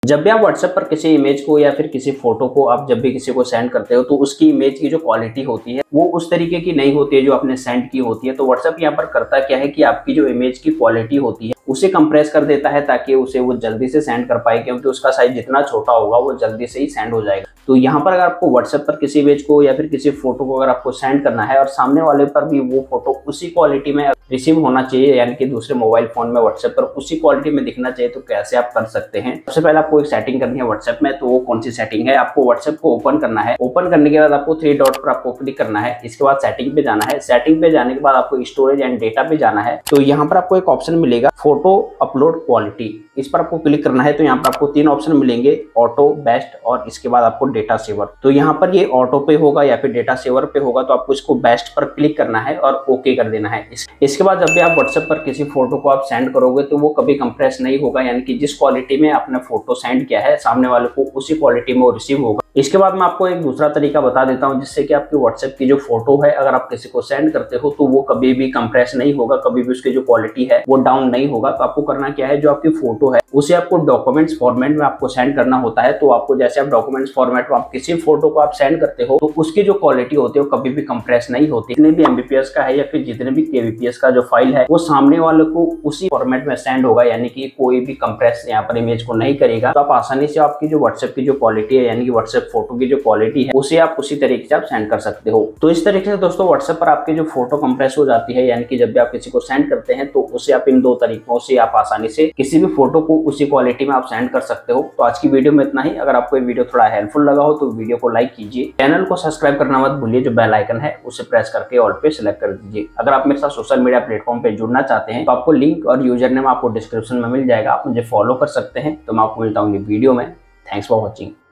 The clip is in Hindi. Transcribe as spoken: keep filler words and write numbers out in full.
जब भी आप व्हाट्सएप पर किसी इमेज को या फिर किसी फोटो को आप जब भी किसी को सेंड करते हो तो उसकी इमेज की जो क्वालिटी होती है वो उस तरीके की नहीं होती है जो आपने सेंड की होती है। तो व्हाट्सएप यहाँ पर करता क्या है कि आपकी जो इमेज की क्वालिटी होती है उसे कंप्रेस कर देता है ताकि उसे वो जल्दी से सेंड कर पाए, क्योंकि उसका साइज जितना छोटा होगा वो जल्दी से ही सेंड हो जाएगा। तो यहाँ पर अगर आपको व्हाट्सएप पर किसी इमेज को या फिर किसी फोटो को अगर आपको सेंड करना है और सामने वाले पर भी वो फोटो उसी क्वालिटी में रिसीव होना चाहिए, यानी कि दूसरे मोबाइल फोन में व्हाट्सएप पर उसी क्वालिटी में दिखना चाहिए, तो कैसे आप कर सकते हैं। सबसे पहले आपको एक सेटिंग करनी है व्हाट्सएप में। तो वो कौन सी सेटिंग है, आपको व्हाट्सएप को ओपन करना है। ओपन करने के बाद आपको थ्री डॉट पर आपको क्लिक करना है। इसके बाद सेटिंग पे जाना है। सेटिंग पे जाने के बाद आपको स्टोरेज एंड डेटा पे जाना है। तो यहाँ पर आपको एक ऑप्शन मिलेगा फोटो अपलोड क्वालिटी, इस पर आपको क्लिक करना है। तो यहाँ पर आपको तीन ऑप्शन मिलेंगे, ऑटो, बेस्ट और इसके बाद आपको डेटा सेवर। तो यहाँ पर ये ऑटो पे होगा या फिर डेटा सेवर पे होगा, तो आपको इसको बेस्ट पर क्लिक करना है और ओके कर देना है। इस, इसके बाद जब भी आप व्हाट्सएप पर किसी फोटो को आप सेंड करोगे तो वो कभी कंप्रेस नहीं होगा, यानी कि जिस क्वालिटी में आपने फोटो सेंड किया है सामने वाले को उसी क्वालिटी में वो रिसीव होगा। इसके बाद मैं आपको एक दूसरा तरीका बता देता हूं जिससे कि आपकी व्हाट्सएप की जो फोटो है अगर आप किसी को सेंड करते हो तो वो कभी भी कंप्रेस नहीं होगा, कभी भी उसकी जो क्वालिटी है वो डाउन नहीं होगा। तो आपको करना क्या है, जो आपकी फोटो है उसे आपको डॉक्यूमेंट्स फॉर्मेट में आपको सेंड करना होता है। तो आपको जैसे आप डॉक्यूमेंट्स फॉर्मेट में आप किसी फोटो को आप सेंड करते हो तो उसकी जो क्वालिटी होती है वो कभी भी कंप्रेस नहीं होती। जितने भी एमबीपीएस का है या फिर जितने भी केबीपीएस का जो फाइल है वो सामने वाले को उसी फॉर्मेट में सेंड होगा, यानी कि कोई भी कंप्रेस यहाँ पर इमेज को नहीं करेगा। तो आप आसानी से आपकी जो व्हाट्सएप की जो क्वालिटी है यानी कि व्हाट्सएप फोटो की जो क्वालिटी है उसे आप उसी तरीके से आप सेंड कर सकते हो। तो इस तरीके से दोस्तों व्हाट्सएप पर आपकी जो फोटो कंप्रेस हो जाती है, यानी कि जब भी आप किसी को सेंड करते हैं तो उसे आप इन दो तरीकों से आप आसानी से किसी भी फोटो को उसी क्वालिटी में आप सेंड कर सकते हो। तो आज की वीडियो में इतना ही। अगर आपको ये वीडियो थोड़ा हेल्पफुल लगा हो तो वीडियो को लाइक कीजिए, चैनल को सब्सक्राइब करना मत भूलिए, जो बेल आइकन है उसे प्रेस करके ऑल पे सिलेक्ट कर दीजिए। अगर आप मेरे साथ सोशल मीडिया प्लेटफॉर्म पे जुड़ना चाहते हैं तो आपको लिंक और यूजर नेम आपको डिस्क्रिप्शन में मिल जाएगा, आप मुझे फॉलो कर सकते हैं। तो मैं आपको मिलता हूँ वीडियो में। Thanks for watching.